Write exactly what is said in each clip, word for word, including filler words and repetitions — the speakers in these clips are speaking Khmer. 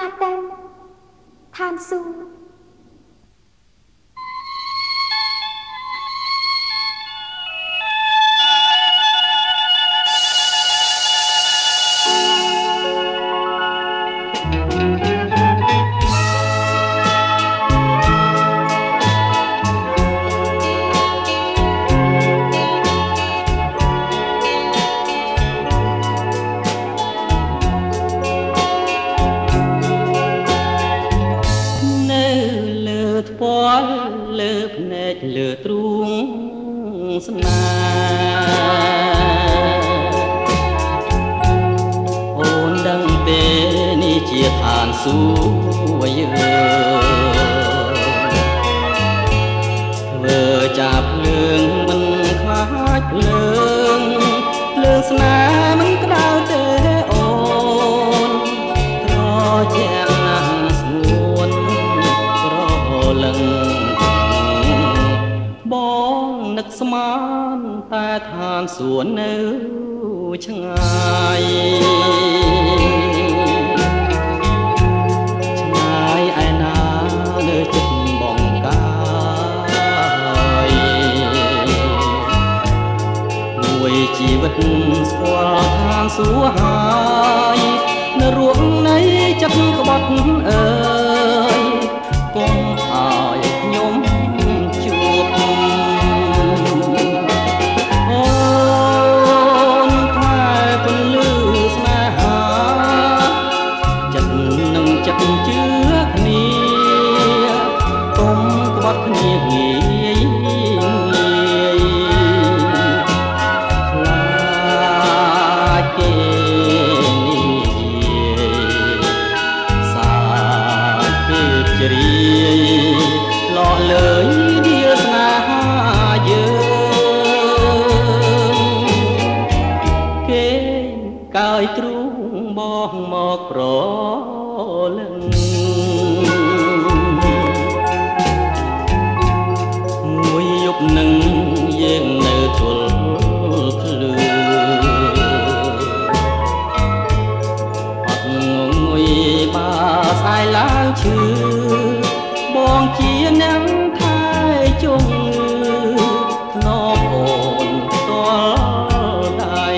ឋានតែឋានសួគ៌លើទ្រូងស្នាអូនដឹងទេនេះជាឋានសួគ៌ធ្វើចាប់ភ្លើងមិនខ្លាចភ្លើងភ្លើងស្នាមិនក្តៅទេអូនត្រជាក់ណាស់ស្ងួនក្រលឹងបងនឹកស្មានតែឋានសួគ៌នៅឆ្ងាយឆ្ងាយឯណានៅចិត្តបងកាយមួយជីវិតស្គាល់ឋានសួគ៌ហើយនៅរួងនៃចិត្តក្បត់អើយកុំឲ្យខ្ញុំជឿគ្នាកុំក្បត់គ្នាងាយងាយខ្លាចគេនិយាយសាគេជ្រាយលក់លើយដៀលស្នេហាយើងគេកើយទ្រូងបងមកប្រលឹងមួយយប់នឹងយើងនៅទល់ភ្លឺអត់ងងុយបាស្អែកឡើងឈឺបងជាអ្នកថែជុំធ្នមអូនតល់ដៃ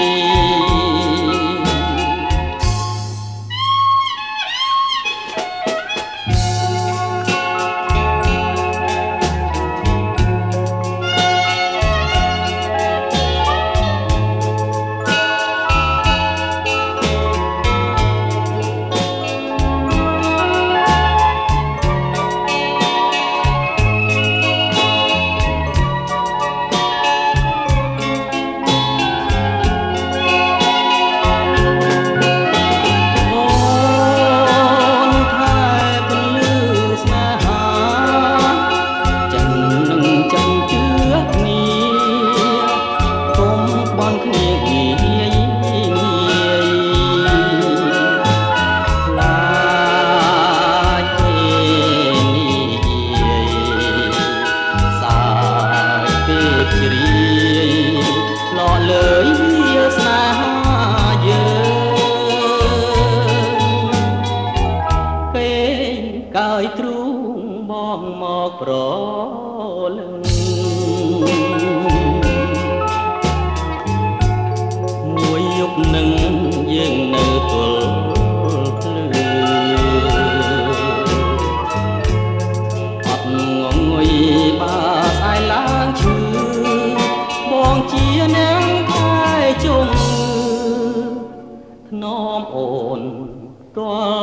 កើយទ្រូងបងមកប្រលឹងមួយយប់នឹងយើងនៅទល់ភ្លឺអត់ងងុយបាស្អែកឡើងឈឺបងជាអ្នកថែជុំធ្នមអូនទាល់